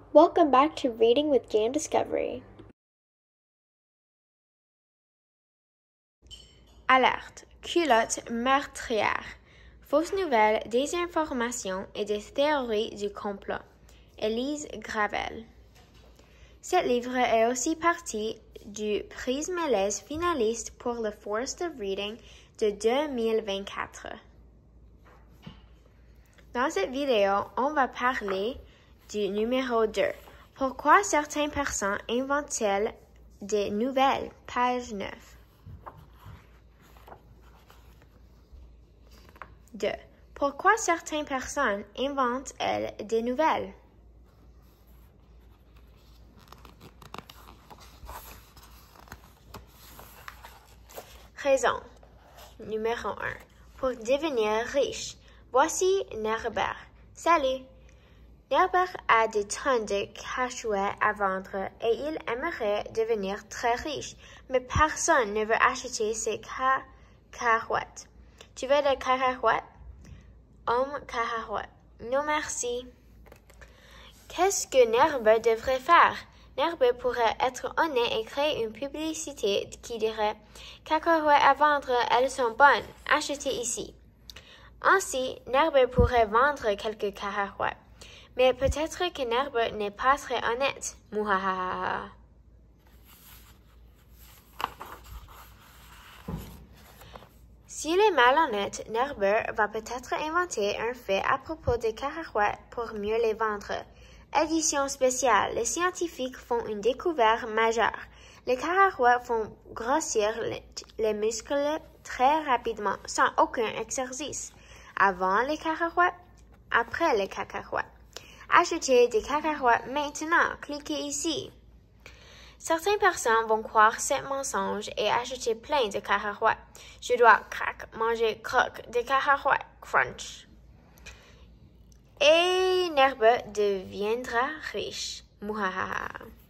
Welcome back to Reading with Game Discovery. Alerte, culotte meurtrière, fausses nouvelles, désinformation et des théories du complot. Élise Gravel. Ce livre est aussi partie du prix Méliès finaliste pour le Forest of Reading de 2024. Dans cette vidéo, on va parler du numéro 2. Pourquoi certaines personnes inventent-elles des nouvelles? Page 9. 2. Pourquoi certaines personnes inventent-elles des nouvelles? Raison. Numéro 1. Pour devenir riche. Voici Nerbert. Salut! Nerbert a des tonnes de cacahuètes à vendre et il aimerait devenir très riche, mais personne ne veut acheter ses cacahuètes. Tu veux des cacahuètes? Homme cacahuète. Non merci. Qu'est-ce que Nerbert devrait faire? Nerbert pourrait être honnête et créer une publicité qui dirait « Cacahuètes à vendre, elles sont bonnes, achetez ici ». Ainsi, Nerbert pourrait vendre quelques cacahuètes. Mais peut-être que Nerbert n'est pas très honnête. Mouhahaha. S'il est malhonnête, Nerbert va peut-être inventer un fait à propos des cacahuètes pour mieux les vendre. Édition spéciale. Les scientifiques font une découverte majeure. Les cacahuètes font grossir les muscles très rapidement, sans aucun exercice. Avant les cacahuètes, après les cacahuètes. Achetez des cacahuètes maintenant. Cliquez ici. Certaines personnes vont croire ce mensonge et acheter plein de cacahuètes. Je dois manger des cacahuètes crunch. Et Nerbert deviendra riche. Mouhahaha.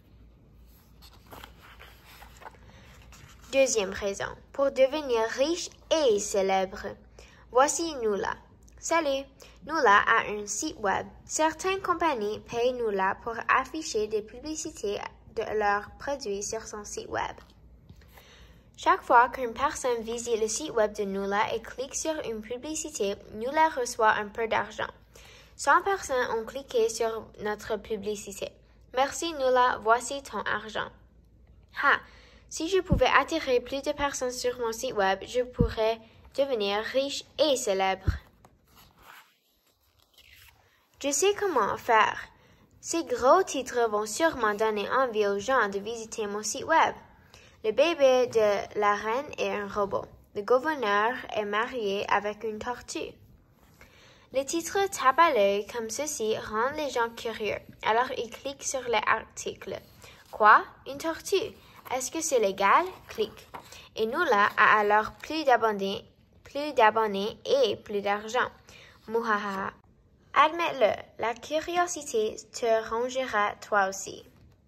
Deuxième raison. Pour devenir riche et célèbre. Voici Nula. Salut! Nula a un site web. Certaines compagnies payent Nula pour afficher des publicités de leurs produits sur son site web. Chaque fois qu'une personne visite le site web de Nula et clique sur une publicité, Nula reçoit un peu d'argent. 100 personnes ont cliqué sur notre publicité. Merci Nula, voici ton argent. Si je pouvais attirer plus de personnes sur mon site web, je pourrais devenir riche et célèbre. Je sais comment faire. Ces gros titres vont sûrement donner envie aux gens de visiter mon site web. Le bébé de la reine est un robot. Le gouverneur est marié avec une tortue. Les titres tapent à l'œil comme ceci rendent les gens curieux. Alors ils cliquent sur l'article. Quoi? Une tortue? Est-ce que c'est légal? Clique. Et Nula a alors plus d'abonnés et plus d'argent. Mouhaha. Admets-le, la curiosité te rongera toi aussi.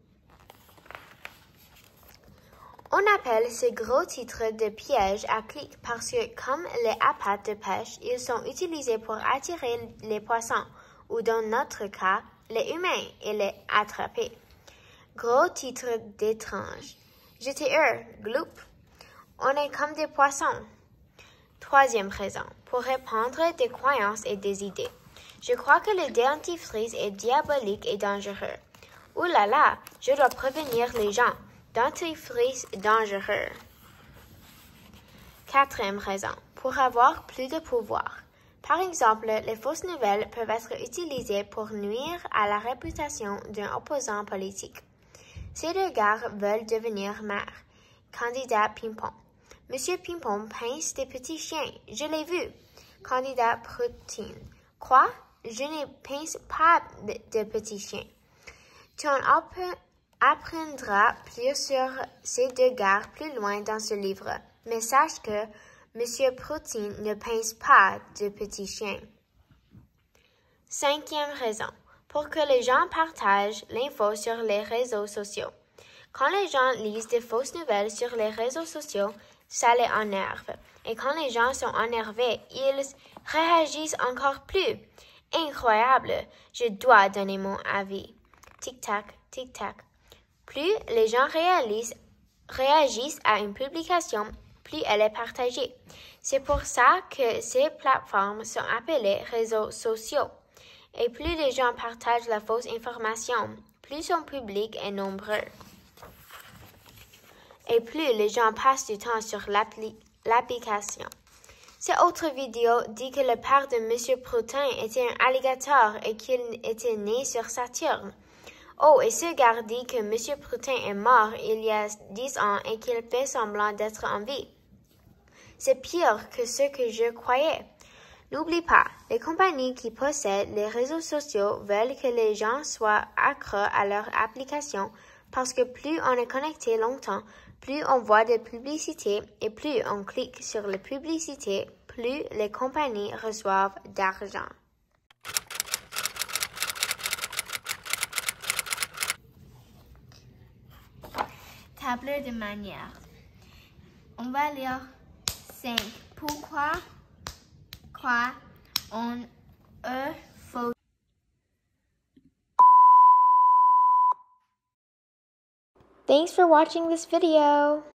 On appelle ces gros titres de pièges à clics parce que, comme les appâts de pêche, ils sont utilisés pour attirer les poissons, ou dans notre cas, les humains, et les attraper. Gros titres d'étranges. J'étais gloup. On est comme des poissons. Troisième raison, pour répandre des croyances et des idées. Je crois que le dentifrice est diabolique et dangereux. Ouh là là, je dois prévenir les gens. Dentifrice dangereux. Quatrième raison, pour avoir plus de pouvoir. Par exemple, les fausses nouvelles peuvent être utilisées pour nuire à la réputation d'un opposant politique. Ces deux gars veulent devenir maire. Candidat Pimpon. Monsieur Pimpon pince des petits chiens. Je l'ai vu. Candidat Poutine. Quoi? Je ne pince pas de petits chiens. Tu en apprendras plus sur ces deux gars plus loin dans ce livre. Mais sache que Monsieur Poutine ne pince pas de petits chiens. Cinquième raison. Pour que les gens partagent l'info sur les réseaux sociaux. Quand les gens lisent des fausses nouvelles sur les réseaux sociaux, ça les énerve. Et quand les gens sont énervés, ils réagissent encore plus. Incroyable, je dois donner mon avis. tic-tac, tic-tac. Plus les gens réagissent à une publication, plus elle est partagée. C'est pour ça que ces plateformes sont appelées réseaux sociaux. Et plus les gens partagent la fausse information, plus son public est nombreux. Et plus les gens passent du temps sur l'application. Cette autre vidéo dit que le père de M. Proutin était un alligator et qu'il était né sur Saturne. Oh, et ce gars dit que M. Proutin est mort il y a 10 ans et qu'il fait semblant d'être en vie. C'est pire que ce que je croyais. N'oublie pas, les compagnies qui possèdent les réseaux sociaux veulent que les gens soient accros à leur application parce que plus on est connecté longtemps, plus on voit de publicités et plus on clique sur les publicités, plus les compagnies reçoivent d'argent. Table de manière. On va lire 5. Pourquoi on faut... Thanks for watching this video.